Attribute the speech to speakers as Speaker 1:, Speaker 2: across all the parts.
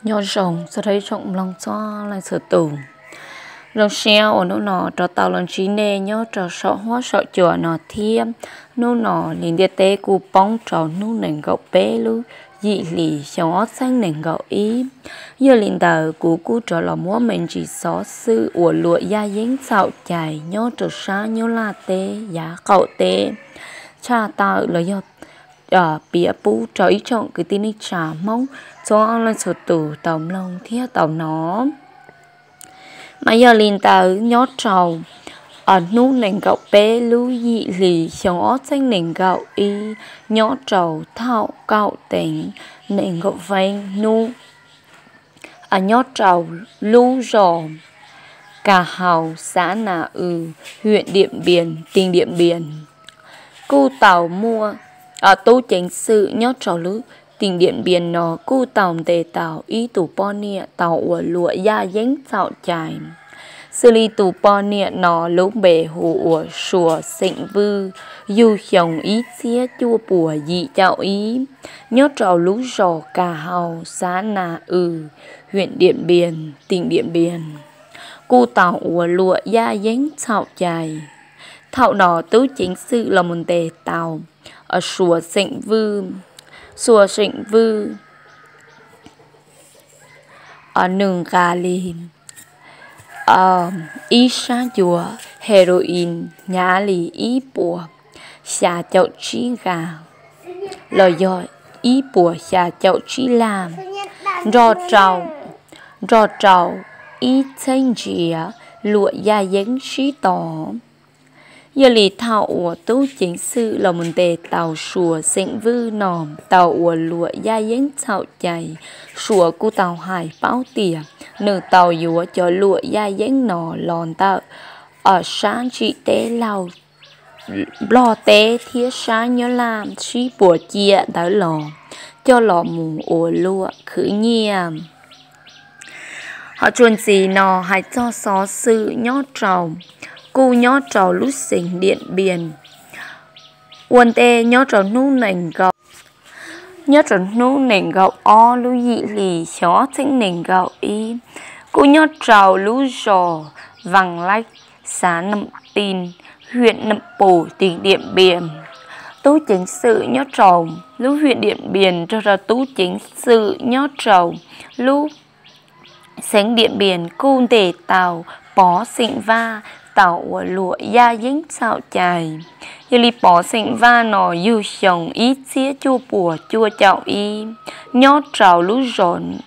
Speaker 1: nhỏ rồng sẽ thấy trọng lòng cho lại sửa tù lòng xeo ở nó nọ trò tàu lần trí nê nhớ trò sợ hóa sợ chùa nọ thiêm nó nọ liền địa tế cụ bóng trò nó nền gậu bé lưu dị lì xó xanh nền gậu ý giờ liền tờ cụ cụ trò lò múa mình chỉ xó sư ủa lụa da dính xạo chài nhớ trò xa nhớ la tê giá cậu tê cha tàu là do bia bú trò ý trọng cái tin ít trả mong cho lên sửa tù tàu lòng thiết tàu nó mà giờ liền tới nhót trầu ở nút nền gạo bé lưu dị lì xó xanh nền gạo y nhót trầu thao gạo tỉnh nền gạo vang nu ở nhót trầu lưu rò Cà Hào xã Nà huyện Điện Biên tỉnh Điện Biên cu tàu mua ở tô chính sự nhót trầu lứ tỉnh Điện Biên nó cu tàu tề tàu y tủ po nia tàu ủa lụa da dính xạo chài xử lý tủ po nia nó lúc bể hồ ủa sùa xịnh vư dù chồng ý xía chua bùa dị chạo ý nhót trầu lú rò Cà Hào xã Nà huyện Điện Biên tỉnh Điện Biên cu tàu ủa lụa da dính xạo chài thạo nó tứ chính sự là một tề tàu ở sùa xịnh vư ở nương gà lì ý xa dùa heroin nhá lì ý bùa xà chậu trí gà lời dòi ý bùa xà chậu trí làm rò trầu ý thanh dìa lụa da dính trí tỏ giờ lì thảo ủa tú chính sự là một tề tàu sùa xịnh vư nòm tàu ủa lụa da dính xạo chày sùa cu tàu hải báo tìa nửa tàu dúa cho lụa da dính nò lòn tạo ở sáng chị tế lau lò tế thiết sáng nhớ làm trí bùa chia tới lò cho lò mù ủa lụa khử nhiềm họ chuồn gì nò hay cho xó sự nhót trầu cu nhót trầu lút xình Điện Biên uốn tê nhót trầu nu nền gạo nhót trầu nu nền gạo o lú dị lì xó xinh nền gạo y cu nhót trầu lú rò vàng lách xã Nậm Tin huyện Nậm Pồ tỉnh Điện Biên tú chính sự nhót trầu lú huyện Điện Biên cho ra tú chính sự nhót trầu lú xánh Điện Biên cu tề tàu bó xịnh va tàu ủa lụa da dính xạo chài giờ li bỏ xịnh va nò dù chồng ít xía chua bùa chua chạo y nhót trào lú rộn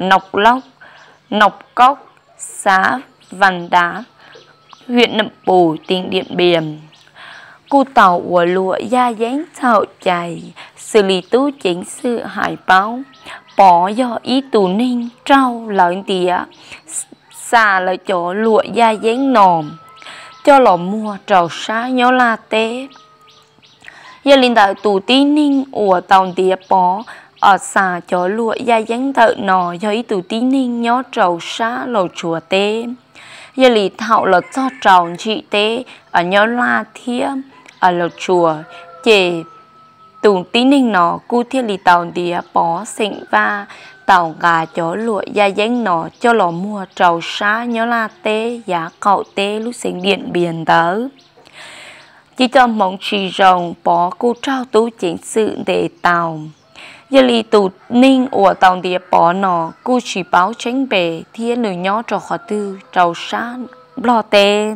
Speaker 1: nọc cốc xã Văn Đá huyện Nậm Pồ tỉnh Điện Biên cu tàu ủa lụa da dính xạo chài xử lý tú chính sự hải báo bỏ do ý tù ninh trao lợi tía xà lợi chỗ lụa da dính nòm cho lò mua trầu xá nhó la tế giờ linh tại tù tí ninh ủa tàu tía bó ở xà cho lụa da dính thợ nò do ý tù tí ninh nhó trầu xá lầu chùa tế giờ lì thạo là cho trầu chị tế ở nhó la thía ở lầu chùa chề tù tí ninh nò cu thiết lì tàu tía bó xịnh va tàu gà chó lụa da dính nọ cho lò mua trầu xá nhớ la tế giá cậu tế lúc sinh Điện Biên tớ chỉ cho mong trì rồng bỏ cô trao tú chính sự để tàu giờ lì tù ninh ủa tàu tía bó nọ cô chỉ báo tránh bề thiên nữ nhó trò khó tư trầu xá lò tế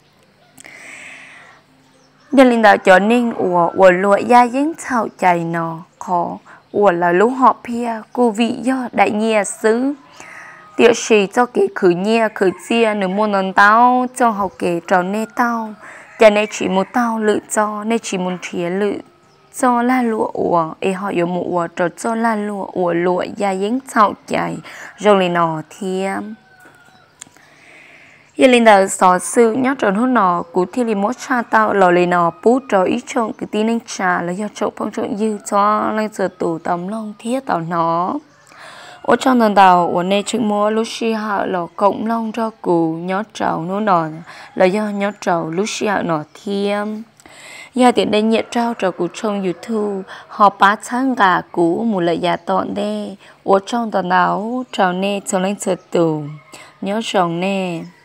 Speaker 1: giờ linh đạo cho ninh ủa lụa da dính xạo chày nọ khó ủa là lúc họ pia cô vị do đại nhia xứ tiệu sĩ cho kể khử nhia khử chia nửa môn nón tao cho học kể trò nê tao cho nên chỉ một tao lự cho nên chỉ một thía lự cho la lụa ủa ê họ yếu một ủa trò cho la lụa ủa lụa da dính xạo chảy rồi lên nọ thiêm giờ linh đạo xó sự nhắc tròn hôn nọ cú thi li mốt cha tao lò lên nọ bút trò ý trộn cái tin anh trà là do trộn phong trộn dư cho lên giờ tủ tầm long thiết tao nó ở trong lần đầu ở nơi chuyện mua Lucia là cộng long cho cú nhót trầu nó nọ là do nhót trầu Lucia nọ thiêm giờ tiện đây nhiệt trao cho cụ trong YouTube họ bá sáng gà cũ một lời giả tọn đê ở trong tờ áo trào nê cho lên sợ tù nhớ chồng nè